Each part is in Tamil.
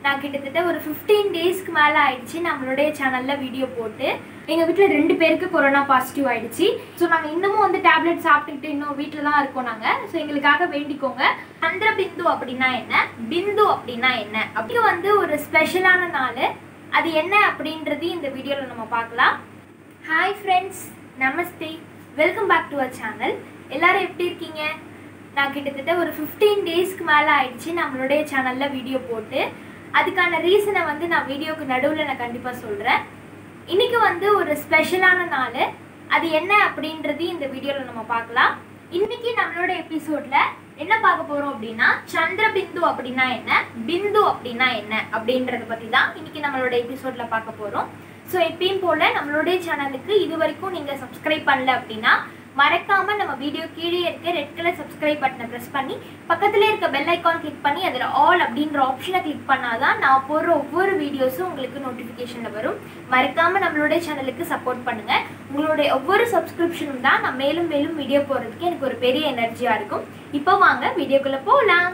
நான் கிட்டத்தட்ட ஒரு 15 டேஸ்க்கு மேலே ஆயிடுச்சு நம்மளுடைய சேனலில் வீடியோ போட்டு. எங்கள் வீட்டில் 2 பேருக்கு கொரோனா பாசிட்டிவ் ஆயிடுச்சு. ஸோ நாங்கள் இன்னமும் வந்து டேப்லெட் சாப்பிட்டுக்கிட்டு இன்னும் வீட்டில் தான் இருக்கோம் நாங்கள். ஸோ எங்களுக்காக வேண்டிக்கோங்க. சந்திரபிந்து அப்படின்னா என்ன, பிந்து அப்படின்னா என்ன, அப்படி வந்து ஒரு ஸ்பெஷலான நாள். அது என்ன அப்படின்றது இந்த வீடியோவில் நம்ம பார்க்கலாம். ஹாய் ஃப்ரெண்ட்ஸ், நமஸ்தே, welcome back to our channel. எல்லோரும் எப்படி இருக்கீங்க? நான் கிட்டத்தட்ட ஒரு 15 டேஸ்க்கு மேலே ஆயிடுச்சு நம்மளுடைய சேனலில் வீடியோ போட்டு. அதுக்கான ரீசனை வந்து நான் வீடியோக்கு நடுவில் நான் கண்டிப்பாக சொல்கிறேன். இன்றைக்கி வந்து ஒரு ஸ்பெஷலான நாள். அது என்ன அப்படின்றது இந்த வீடியோவில் நம்ம பார்க்கலாம். இன்றைக்கி நம்மளோட எபிசோடில் என்ன பார்க்க போகிறோம் அப்படின்னா, சந்திரபிந்து அப்படின்னா என்ன, பிந்து அப்படின்னா என்ன அப்படின்றத பற்றி தான் இன்றைக்கி நம்மளோட எபிசோடில் பார்க்க போகிறோம். ஸோ எப்பயும் போல் நம்மளுடைய சேனலுக்கு இது வரைக்கும் நீங்கள் சப்ஸ்கிரைப் பண்ணல அப்படின்னா மறக்காமல் நம்ம வீடியோ கீழே இருக்க ரெட் கலர் சப்ஸ்கிரைப் பட்டனை ப்ரெஸ் பண்ணி பக்கத்தில் இருக்க பெல் ஐக்கான் கிளிக் பண்ணி அதில் ஆல் அப்படின்ற ஆப்ஷனை கிளிக் பண்ணால் தான் நான் போடுற ஒவ்வொரு வீடியோஸும் உங்களுக்கு நோட்டிஃபிகேஷனில் வரும். மறக்காமல் நம்மளுடைய சேனலுக்கு சப்போர்ட் பண்ணுங்கள். உங்களுடைய ஒவ்வொரு சப்ஸ்கிரிப்ஷனும் தான் நான் மேலும் மேலும் வீடியோ போடுறதுக்கு எனக்கு ஒரு பெரிய எனர்ஜியாக இருக்கும். இப்போ வாங்க வீடியோக்குள்ளே போகலாம்.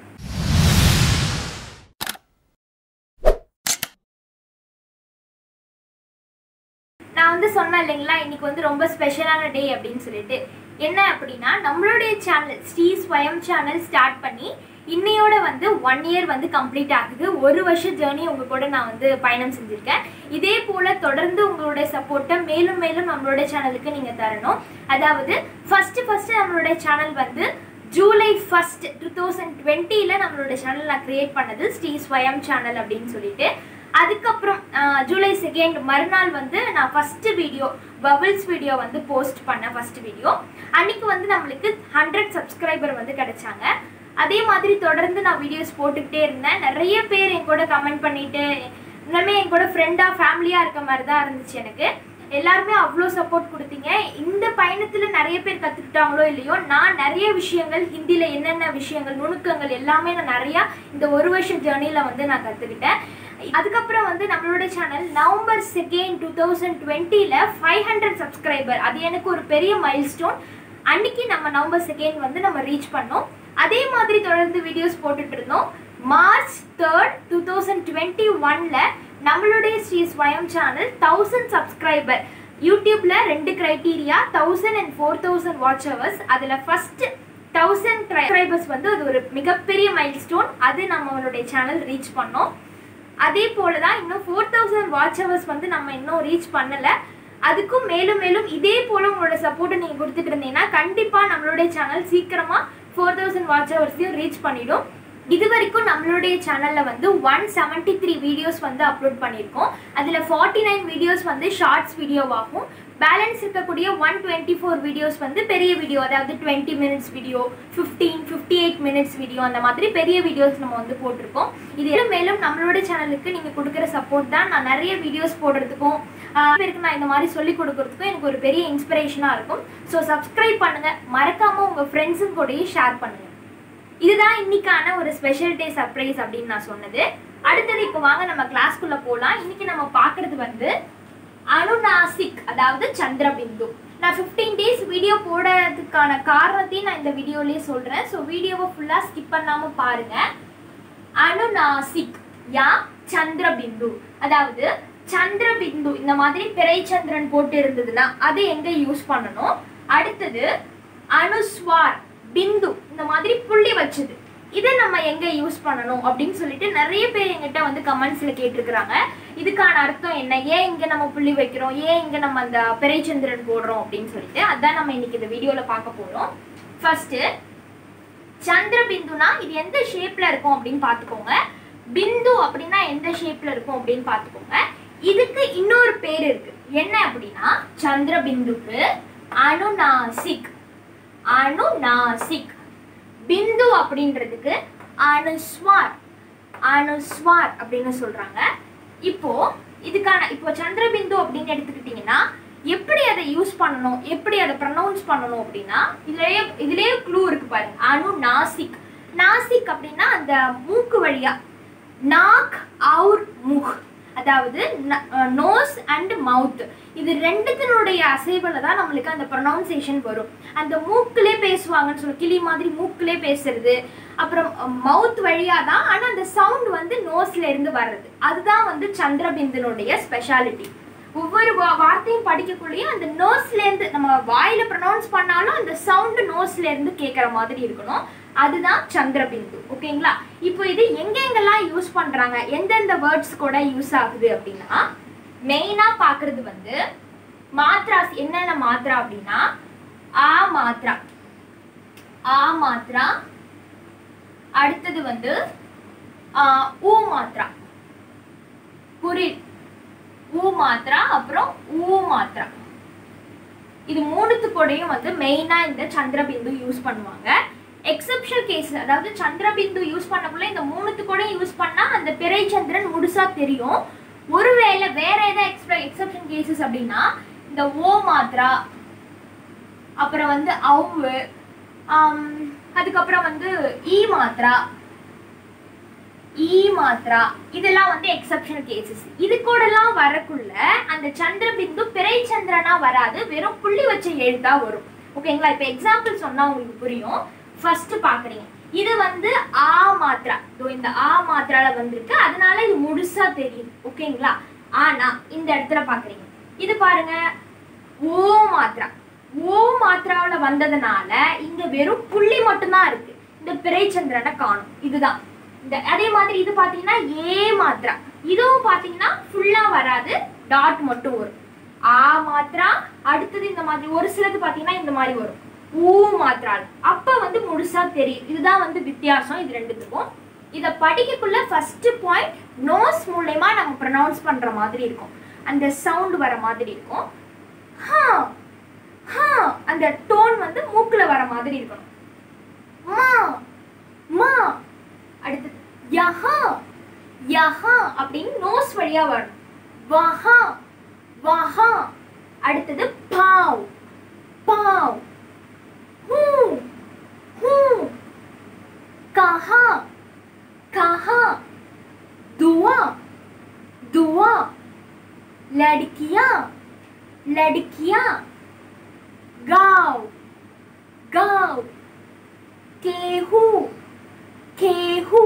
நான் வந்து சொன்னேன் இல்லைங்களா, இன்னைக்கு வந்து ரொம்ப ஸ்பெஷலான டே அப்படின்னு சொல்லிட்டு. என்ன அப்படின்னா, நம்மளுடைய சேனல் ஸ்ரீ ஸ்வயம் சேனல் ஸ்டார்ட் பண்ணி இன்னையோட வந்து 1 இயர் வந்து கம்ப்ளீட் ஆகுது. 1 வருஷ ஜேர்னி உங்க கூட நான் வந்து பயணம் செஞ்சுருக்கேன். இதே போல் தொடர்ந்து உங்களுடைய சப்போர்ட்டை மேலும் மேலும் நம்மளுடைய சேனலுக்கு நீங்கள் தரணும். அதாவது ஃபஸ்ட்டு நம்மளுடைய சேனல் வந்து ஜூலை 1, 2020 நம்மளுடைய சேனல் நான் கிரியேட் பண்ணது ஸ்ரீ ஸ்வயம் சேனல் அப்படின்னு சொல்லிட்டு. அதுக்கப்புறம் ஜூலை 2 மறுநாள் வந்து நான் ஃபஸ்ட்டு வீடியோ பபிள்ஸ் வீடியோ வந்து போஸ்ட் பண்ணேன். ஃபஸ்ட்டு வீடியோ அன்றைக்கி வந்து நம்மளுக்கு 100 சப்ஸ்கிரைபர் வந்து கிடைச்சாங்க. அதே மாதிரி தொடர்ந்து நான் வீடியோஸ் போட்டுக்கிட்டே இருந்தேன். நிறைய பேர் என் கூட கமெண்ட் பண்ணிவிட்டு இன்னுமே என் கூட ஃப்ரெண்டாக ஃபேமிலியாக இருக்க மாதிரி தான் இருந்துச்சு எனக்கு. எல்லாருமே அவ்வளோ சப்போர்ட் கொடுத்தீங்க. இந்த பயணத்தில் நிறைய பேர் கற்றுக்கிட்டாங்களோ இல்லையோ, நான் நிறைய விஷயங்கள் ஹிந்தியில் என்னென்ன விஷயங்கள் நுணுக்கங்கள் எல்லாமே நான் நிறையா இந்த 1 வருஷ ஜேர்னியில் வந்து நான் கற்றுக்கிட்டேன். அதுக்கப்புறம் வந்து நம்மளோட சேனல் நவம்பர் 2, 2020 500 சப்ஸ்கிரைபர், அது எனக்கு ஒரு பெரிய மைல்ஸ்டோன். அன்னைக்கு நம்ம நவம்பர் 2 வந்து நம்ம ரீச் பண்ணோம். அதே மாதிரி தொடர்ந்து வீடியோஸ் போட்டுட்டு இருந்தோம். மார்ச் 3, 2021 நம்மளுடைய ஸ்ரீ ஸ்வயம் சேனல் 1000 சப்ஸ்கிரைபர். யூடியூப்ல 2 கிரைட்டீரியா, 1000 and 4000 வாட்ச் ஹவர்ஸ். அதில் ஃபர்ஸ்ட் 1000 சப்ஸ்கிரைபர்ஸ் வந்து அது ஒரு மிகப்பெரிய மைல்ஸ்டோன். அது நம்மளுடைய சேனல் ரீச் பண்ணோம். அதே போல தான் இன்னும் 4000 வாட்ச் ஹவர்ஸ் வந்து நம்ம இன்னும் ரீச் பண்ணலை. அதுக்கும் மேலும் மேலும் இதே போல் உங்களோட சப்போர்ட்டை நீங்கள் கொடுத்துட்டு இருந்தீங்கன்னா கண்டிப்பாக நம்மளுடைய சேனல் சீக்கிரமாக 4000 வாட்ச் ஹவர்ஸையும் ரீச் பண்ணிடும். இது வரைக்கும் நம்மளுடைய சேனலில் வந்து 173 வீடியோஸ் வந்து அப்லோட் பண்ணியிருக்கோம். அதில் 49 வீடியோஸ் வந்து ஷார்ட்ஸ் வீடியோவாகும். பேலன்ஸ் இருக்கக்கூடிய 124 வீடியோஸ் வந்து பெரிய வீடியோ, அதாவது 20 மினிட்ஸ் வீடியோ, 58 மினிட்ஸ் வீடியோ, அந்த மாதிரி பெரிய வீடியோஸ் நம்ம வந்து போட்டிருக்கோம். இது மேலும் நம்மளோட சேனலுக்கு நீங்கள் கொடுக்குற சப்போர்ட் தான் நான் நிறைய வீடியோஸ் போடுறதுக்கும் பேருக்கு நான் இந்த மாதிரி சொல்லிக் கொடுக்குறதுக்கும் எனக்கு ஒரு பெரிய இன்ஸ்பிரேஷனாக இருக்கும். ஸோ சப்ஸ்கிரைப் பண்ணுங்கள், மறக்காமல் உங்கள் ஃப்ரெண்ட்ஸும் கூடயும் ஷேர் பண்ணுங்கள். இதுதான் இன்னைக்கான ஒரு ஸ்பெஷல் டே சர்ப்ரைஸ் அப்படின்னு நான் சொன்னது. அடுத்தது இப்போ வாங்க நம்ம கிளாஸ்க்குள்ளே போகலாம். இன்னைக்கு நம்ம பார்க்குறது வந்து அனுநாசிக், அதாவது சந்திரபிந்து. நான் 15 டேஸ் வீடியோ போடுறதுக்கான காரணத்தையும் நான் இந்த வீடியோலேயே சொல்கிறேன். ஸோ வீடியோவை ஃபுல்லாக ஸ்கிப் பண்ணாமல் பாருங்கள். அனுநாசிக் யா சந்திரபிந்து, அதாவது சந்திரபிந்து இந்த மாதிரி பிறைச்சந்திரன் போட்டு இருந்ததுன்னா அது எங்கே யூஸ் பண்ணணும். அடுத்தது அனுஸ்வார் பிந்து, இந்த மாதிரி புள்ளி வச்சது, இதை நம்ம எங்கே யூஸ் பண்ணணும் அப்படின்னு சொல்லிட்டு நிறைய பேர் எங்கிட்ட வந்து கமெண்ட்ஸில் கேட்டிருக்கிறாங்க. இதுக்கான அர்த்தம் என்ன, ஏன் இங்கே நம்ம புள்ளி வைக்கிறோம், ஏன் இங்கே நம்ம அந்த பிறைச்சந்திரன் போடுறோம் அப்படின்னு சொல்லிட்டு அதான் நம்ம இன்னைக்கு இந்த வீடியோவில் பார்க்க போகிறோம். ஃபர்ஸ்ட்டு சந்திரபிந்துனா இது எந்த ஷேப்பில் இருக்கும் அப்படின்னு பார்த்துக்கோங்க. பிந்து அப்படின்னா எந்த ஷேப்பில் இருக்கும் அப்படின்னு பார்த்துக்கோங்க. இதுக்கு இன்னொரு பேர் இருக்கு. என்ன அப்படின்னா, சந்திரபிந்துக்கு அனுநாசிக், அனுநாசிக். பிந்து அப்படின்றதுக்கு அனுஸ்வார், அனுஸ்வார் அப்படின்னு சொல்றாங்க. இப்போ சந்திரபிந்து அப்படின்னு எடுத்துக்கிட்டீங்கன்னா எப்படி அதை யூஸ் பண்ணணும், எப்படி அதை ப்ரொனவுன்ஸ் பண்ணணும் அப்படின்னா இதுலயே க்ளூ இருக்கு பாருங்க. அனுநாசிக், நாசிக் அப்படின்னா அந்த மூக்கு வழியா, நாக் அவுர் முக், அதாவது நோஸ் அண்ட் மவுத், இது ரெண்டுத்தினுடைய அசைவில் தான் நம்மளுக்கு அந்த ப்ரொனவுன்சியேஷன் வரும். அந்த மூக்கிலே பேசுவாங்கன்னு சொல்லுவோம், கிளி மாதிரி மூக்கிலே பேசுறது, அப்புறம் மவுத் வழியாக தான், ஆனால் அந்த சவுண்ட் வந்து நோஸ்ல இருந்து வர்றது. அதுதான் வந்து சந்திரபிந்துனுடைய ஸ்பெஷாலிட்டி. ஒவ்வொரு வார்த்தையும் படிக்கக்குள்ளேயும் அந்த நோஸ்லேருந்து நம்ம வாயில ப்ரொனவுன்ஸ் பண்ணாலும் அந்த சவுண்டு நோஸ்லேருந்து கேட்குற மாதிரி இருக்கணும். அதுதான் சந்திரபிந்து. ஓகேங்களா? இப்போ இது எங்கெங்கெல்லாம் யூஸ் பண்ணுறாங்க, எந்தெந்த வேர்ட்ஸ் கூட யூஸ் ஆகுது அப்படின்னா, மெயினாக பார்க்குறது வந்து மாத்ராஸ். என்னென்ன மாத்ரா அப்படின்னா, ஆ மாத்ரா, ஆ மாத்ரா, அடுத்தது வந்து ஊ மாத்ரா, புரியுது, ஊ மாத்ரா, அப்புறம் ஊ மாத்ரா. இது மூணுத்து கூடயும் வந்து மெயினா இந்த சந்திரபிந்து யூஸ் பண்ணுவாங்க. எக்ஸெப்ஷனல் கேஸ், அதாவது சந்திரபிந்து யூஸ் பண்ணக்குள்ள இந்த மூணுத்து கூட யூஸ் பண்ணா அந்த பிறை சந்திரன் முழுசா தெரியும். ஒருவேளை வேற ஏதாவது எக்ஸெப்ஷன் கேசஸ் அப்படின்னா இந்த ஓ மாத்ரா, அப்புறம் வந்து அவ்வு, அதுக்கப்புறம் வந்து ஈ மாத்ரா, ஈ மாத்ரா, இதெல்லாம் வந்து எக்ஸெப்ஷனல் கேசஸ். இது கூடலாம் வரக்குள்ள அந்த சந்திரபிந்து பிறை சந்திரனா வராது, வெறும் புள்ளி வச்ச எழுத்தா வரும். ஓகேங்களா? இப்போ எக்ஸாம்பிள் சொன்னா உங்களுக்கு புரியும். ஃபர்ஸ்ட் பாக்குறீங்க, இது வந்து ஆ மாத்ரா, இந்த ஆ மாத்ரால வந்திருக்கு, அதனால இது முழுசா தெரியும். ஓகேங்களா? ஆனா இந்த இடத்துல பாக்குறீங்க, இது பாருங்க ஓ மாத்ரா, ஓ மாத்ராவில வந்ததுனால இங்க வெறும் புள்ளி மட்டும்தான் இருக்கு, இந்த பிறை சந்திரனை காணும். இதுதான் இந்த. அதே மாதிரி இது பாத்தீங்கன்னா ஏ மாத்ரா, இதுவும் பாத்தீங்கன்னா ஃபுல்லா வராது, டாட் மட்டும் வரும். ஆ மாத்ரா, அடுத்தது இந்த மாதிரி ஒரு சிலது பாத்தீங்கன்னா இந்த மாதிரி வரும் ஊ மாத்ரால், அப்ப வந்து முழுசா தெரியும். இதுதான் வந்து வித்தியாசம் இது ரெண்டுத்துக்கும். இதை படிக்கக்குள்ள ஃபர்ஸ்ட் பாயிண்ட் நோஸ் மூலமா நம்ம ப்ரொனவுன்ஸ் பண்ற மாதிரி இருக்கும், அந்த சவுண்ட் வர மாதிரி இருக்கும். ஹா ஹா, அந்த டோன் வந்து மூக்குல வர மாதிரி இருக்கணும். மா மா, அடுத்தது யஹா யஹா அப்படின்னு நோஸ் வழியா வரும். வஹா வஹா, அடுத்தது பாவ் பாவ், ஹூ ஹூ, கஹா கஹா, துவா துவா, லड़कियां लड़कियां, गाँव गाँव, केहू केहू,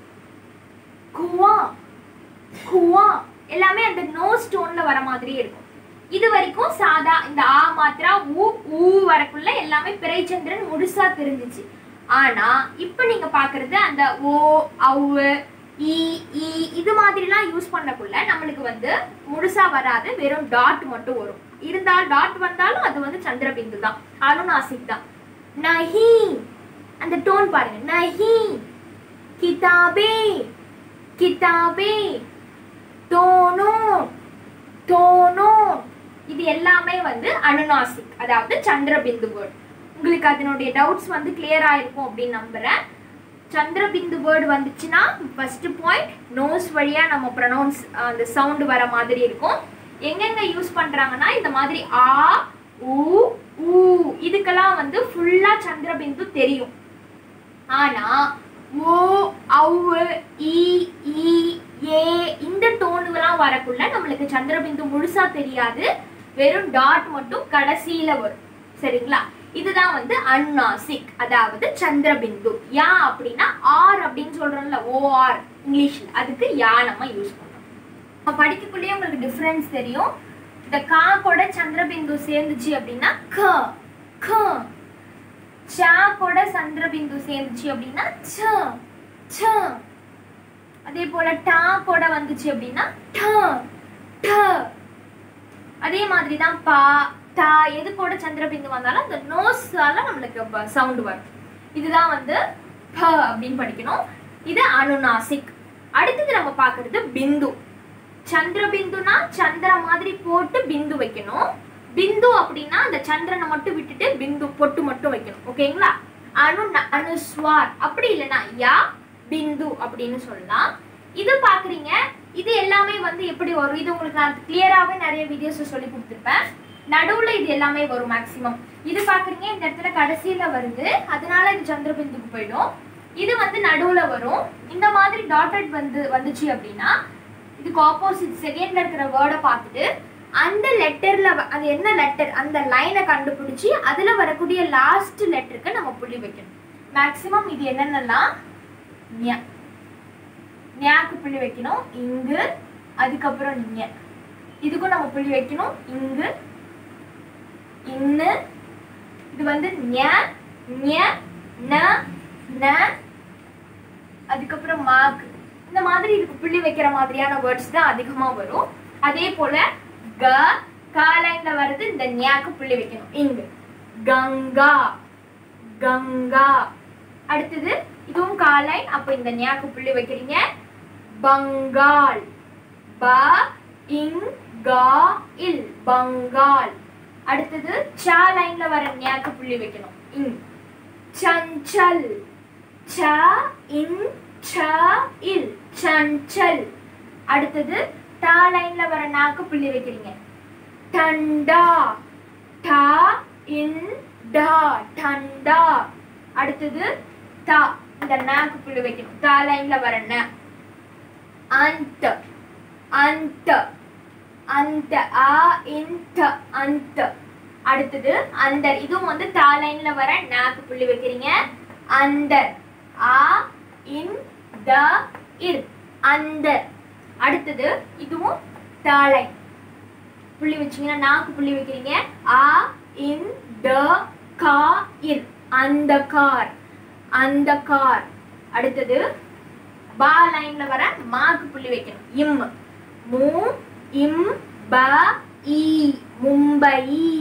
कुआ कुआ, எல்லாமே அந்த நோஸ் டோன்ல வர மாதிரி இருக்கும். இது வரைக்கும் சாதா இந்த ஆ மாத்ரா ஊ ஊ வரக்குள்ள எல்லாமே பிறைச்சந்திரன் முழுசா தெரிஞ்சிச்சு. ஆனா இப்ப நீங்க பாக்குறது அந்த ஓ அவ்வு ஈ ஈ இது மாதிரிலாம் யூஸ் பண்ணக்குள்ள நம்மளுக்கு வந்து முழுசா வராது, வெறும் டாட் மட்டும் வரும். இருந்தால் டாட் வந்தாலும் அது வந்து சந்திரபிந்து தான், அனுநாசிக் தான். நஹி, அந்த டோன் பாருங்க, நஹி, கிதாபே கிதாபே, தோனோ தோனோ, இது எல்லாமே வந்து அனுநாசிக், அதாவது சந்திரபிந்து வேர்ட். உங்களுக்கு அதனுடைய டவுட்ஸ் வந்து கிளியர் ஆயிருக்கும் அப்படின்னு நம்புறேன். சந்திரபிந்து வேர்டு வந்துச்சுன்னா ஃபர்ஸ்ட் பாயிண்ட் நோஸ் வழியா நம்ம ப்ரொனவுன்ஸ் அந்த சவுண்ட் வர மாதிரி இருக்கும். எங்கெங்க யூஸ் பண்றாங்கன்னா இந்த மாதிரி ஆ ஊ ஊ, இதுக்கெல்லாம் வந்து ஃபுல்லா சந்திரபிந்து தெரியும். ஆனா ஓ அவ்வு ஈ ஈ ஏ இந்த டோனுகெல்லாம் வரக்குள்ள நம்மளுக்கு சந்திரபிந்து முழுசா தெரியாது, வெறும் டாட் மட்டும் கடைசியில வரும். சரிங்களா? இதுதான் வந்து அனுநாசிக், அதாவது சந்திரபிந்து. யா அப்படின்னா ஆர் அப்படின்னு சொல்றோம்ல, ஓஆர் இங்கிலீஷ்ல, அதுக்கு யா நம்ம யூஸ் பண்றோம். படிக்கக்குள்ளேயே உங்களுக்கு டிஃபரன்ஸ் தெரியும். இந்த கா கூட சந்திரபிந்து சேர்ந்துச்சு அப்படின்னா க க, சா கூட சந்திரபிந்து சேர்ந்துச்சு அப்படின்னா ச ச, அதே போல டா கூட வந்துச்சு அப்படின்னா ட ட. அதே மாதிரி தான் பா தா, எது கூட சந்திரபிந்து வந்தாலும் அந்த நோஸால நம்மளுக்கு சவுண்ட் வரும். இதுதான் வந்து ப அப்படின்னு படிக்கணும். இது அனுநாசிக். அடுத்தது நம்ம பார்க்கறது பிந்து. சந்திரபிந்துனா சந்திர மாதிரி போட்டு பிந்து வைக்கணும். பிந்து அப்படின்னா அந்த சந்திரனை மட்டும் விட்டுட்டு பிந்து பொட்டு மட்டும் வைக்கணும். ஓகேங்களா? அனுஸ்வார், அப்படி இல்லைன்னா யா பிந்து அப்படின்னு சொல்லலாம். இது பாக்குறீங்க, இது எல்லாமே வந்து எப்படி வரும், இது உங்களுக்கு நான் கிளியராகவே நிறைய வீடியோஸ் சொல்லி கொடுத்துருப்பேன். நடுவுல இது எல்லாமே வரும் மேக்சிமம். இது பாக்குறீங்க இந்த இடத்துல கடைசியில வருது, அதனால இது சந்திரபிந்துக்கு போயிடும். இது வந்து நடுவுல வரும். இந்த மாதிரி டாட்டட் வந்துச்சு அப்படின்னா இதுக்கு ஆப்போசிட் செகண்ட்ல இருக்கிற வேர்டை பார்த்துட்டு அந்த லெட்டர்ல அது என்ன லெட்டர் அந்த லைனை கண்டுபிடிச்சி அதுல வரக்கூடிய லாஸ்ட் லெட்டருக்கு நம்ம புள்ளி வைக்கணும். மேக்ஸிமம் இது என்னென்னலாம் ஞாக்கு புள்ளி வைக்கணும் இங்கு, அதுக்கப்புறம் ஞ இதுக்கும் நம்ம புள்ளி வைக்கணும் இங்கு இன்னு, இது வந்து ஞ ஞ ந ந, அதுக்கப்புறம் மாக்கு. இந்த மாதிரி இதுக்கு புள்ளி வைக்கிற மாதிரியான வேர்ட்ஸ் தான் அதிகமா வரும். அதே போல க லைன்ல வருது இந்த ஞாக்கு புள்ளி வைக்கணும் இங்கு கங்கா கங்கா. அடுத்தது இதுவும் லைன், அப்ப இந்த ஞாக்கு புள்ளி வைக்கிறீங்க பங்கால் ப இங் கா இல் பங்கால். அடுத்தது ச லைன்ல வர ஞாக்கு புள்ளி வைக்கணும் இங் சஞ்சல் ச இன் ச இல் சஞ்சல். அடுத்தது ட லைன்ல வர நாக்கு புள்ளி வைக்கிறீங்க டண்டா ட இன் டா டண்டா. அடுத்தது த இந்த நாக்கு புள்ளி வைக்கணும் த லைன்ல வர ந அந்த அந்த அந்த ஆ இன் த அந்த. அடுத்தது அந்தர், இதுவும் வந்து த லைன்ல வர நாக்கு புள்ளி வைக்கிறீங்க அந்தர் ஆ இன் த இர் அந்தர். அடுத்தது இதுவும் த லைன் புள்ளி வச்சீங்கன்னா நாக்கு புள்ளி வைக்கிறீங்க ஆ இன் த கா இர் அந்த கார் அந்த கார். அடுத்தது பா லைன்ல வர மாக்கு புள்ளி வைக்கணும் இம் மூ இம் ப இ மும்பை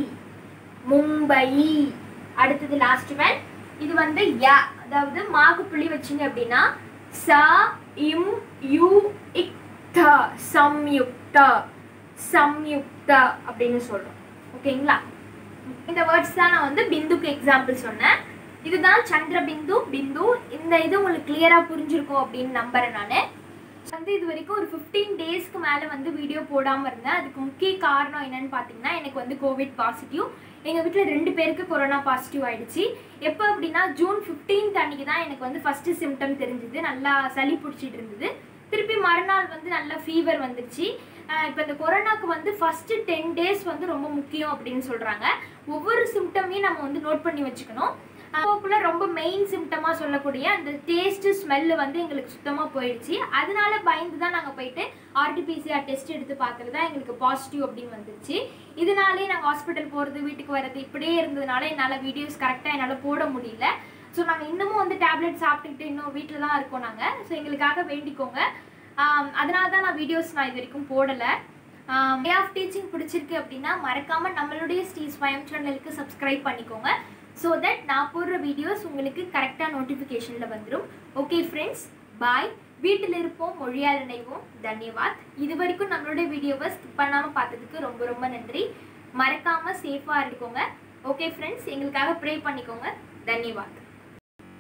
மும்பை. அடுத்தது லாஸ்ட் ஒன் இது வந்து ய, அதாவது மாக்கு புள்ளி வச்சீங்க அப்படின்னா ச இம் யு இக் த சம்யுக்த சம்யுக்த அப்படின்னு சொல்றோம். ஓகேங்களா? இந்த வேர்ட்ஸ் தான் நான் வந்து பிந்துக்கு எக்ஸாம்பிள் சொன்னேன். இதுதான் சந்திரபிந்து பிந்து. இந்த இது உங்களுக்கு கிளியரா புரிஞ்சிருக்கும் அப்படின்னு நம்புறேன். நான் வந்து இது வரைக்கும் ஒரு 15 டேஸ்க்கு மேலே வந்து வீடியோ போடாமல் இருந்தேன். அதுக்கு முக்கிய காரணம் என்னன்னு பார்த்தீங்கன்னா எனக்கு வந்து கோவிட் பாசிட்டிவ். எங்கள் வீட்டில் 2 பேருக்கு கொரோனா பாசிட்டிவ் ஆகிடுச்சு. எப்போ அப்படின்னா ஜூன் 15th அன்றைக்கி தான் எனக்கு வந்து ஃபஸ்ட்டு சிம்டம் தெரிஞ்சுது. நல்லா சளி பிடிச்சிட்டு இருந்தது. திருப்பி மறுநாள் வந்து நல்லா ஃபீவர் வந்துடுச்சு. இப்போ இந்த கொரோனாக்கு வந்து ஃபஸ்ட்டு 10 days வந்து ரொம்ப முக்கியம் அப்படின்னு சொல்கிறாங்க. ஒவ்வொரு சிம்டமையும் நம்ம வந்து நோட் பண்ணி வச்சுக்கணும். அப்போக்குள்ள ரொம்ப மெயின் சிம்டமாக சொல்லக்கூடிய அந்த டேஸ்ட்டு ஸ்மெல்லு வந்து எங்களுக்கு சுத்தமாக போயிடுச்சு. அதனால பயந்து தான் நாங்கள் போயிட்டு RT-PCR டெஸ்ட் எடுத்து பார்த்துட்டு தான் எங்களுக்கு பாசிட்டிவ் அப்படின்னு வந்துருச்சு. இதனாலே நாங்கள் ஹாஸ்பிட்டல் போகிறது வீட்டுக்கு வர்றது இப்படியே இருந்ததுனால என்னால் வீடியோஸ் கரெக்டாக என்னால் போட முடியல. ஸோ நாங்கள் இன்னமும் வந்து டேப்லெட் சாப்பிட்டுக்கிட்டு இன்னும் வீட்டில் தான் இருக்கோம் நாங்கள். ஸோ எங்களுக்காக வேண்டிக்கோங்க. அதனால தான் நான் வீடியோஸ் இது வரைக்கும் போடலை. வே ஆஃப் டீச்சிங் பிடிச்சிருக்கு அப்படின்னா மறக்காமல் நம்மளுடைய ஸ்ரீ ஸ்வயம் சேனலுக்கு சப்ஸ்கிரைப் பண்ணிக்கோங்க. ஸோ தட் நான் போடுற வீடியோஸ் உங்களுக்கு கரெக்டாக நோட்டிஃபிகேஷனில் வந்துடும். Okay friends, bye. வீட்டில் இருப்போம், மொழியால் இணைவோம். தன்யவாத். இது வரைக்கும் நம்மளுடைய வீடியோவை ஸ்கிப் பண்ணாமல் பார்த்ததுக்கு ரொம்ப ரொம்ப நன்றி. மறக்காமல் சேஃபாக இருக்கோங்க. ஓகே ஃப்ரெண்ட்ஸ், எங்களுக்காக ப்ரே பண்ணிக்கோங்க. தன்யவாத்.